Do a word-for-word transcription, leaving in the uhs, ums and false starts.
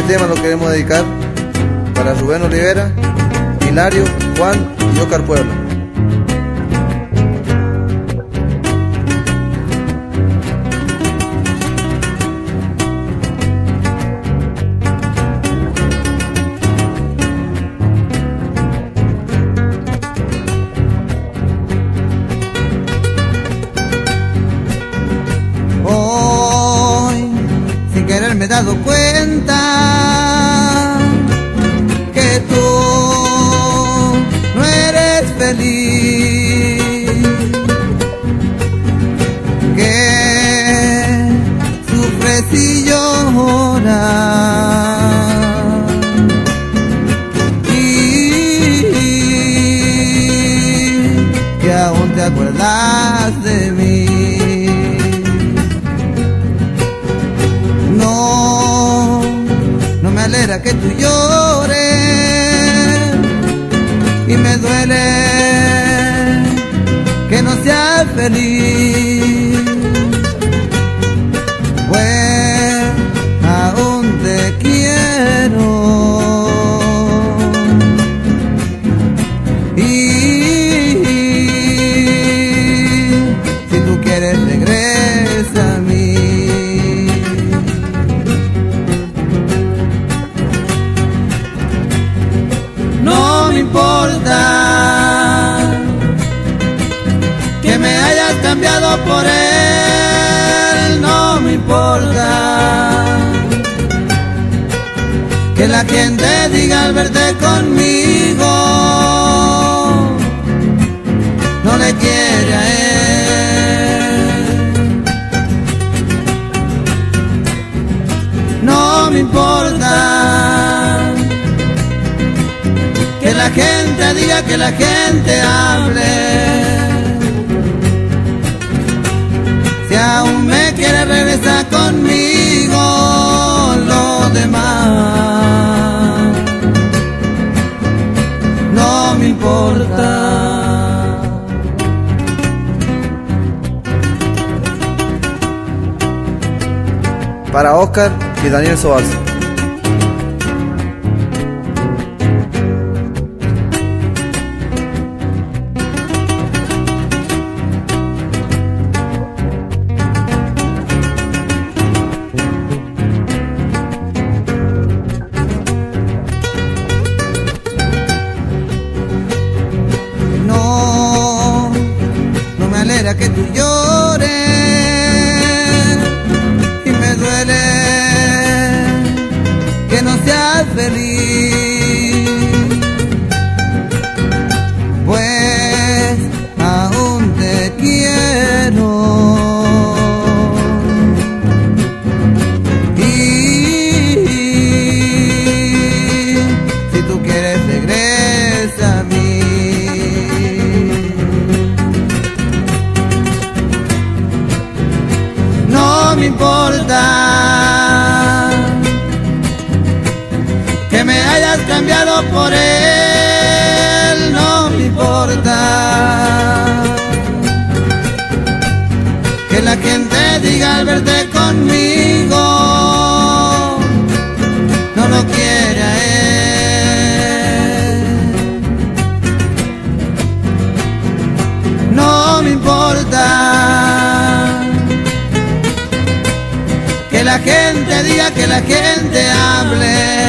tema lo queremos dedicar para Rubén Olivera, Hilario, Juan y Oscar Puebla. Me he dado cuenta que tú no eres feliz, que sufres y lloras y que aún te acuerdas de mí. Me alegra que tú llores y me duele que no seas feliz, pues aún te quiero y si tú quieres regresa a mí. No me importa que me hayas cambiado por él, no me importa que la gente diga al verte conmigo, no le quiere a él. No me importa que la gente diga, que la gente hable. Si aún me quiere regresar conmigo, lo demás no me importa. Para Oscar y Daniel Sobalza. Que tú llores y me duele que no seas feliz, pues aún te quiero y si tú quieres regresa a mí. No me importa que me hayas cambiado por él, no me importa que la gente diga al verte conmigo, no lo quiere a él. No me importa que la gente diga, que la gente hable.